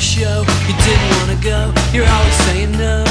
show, you didn't wanna go, you're always saying no.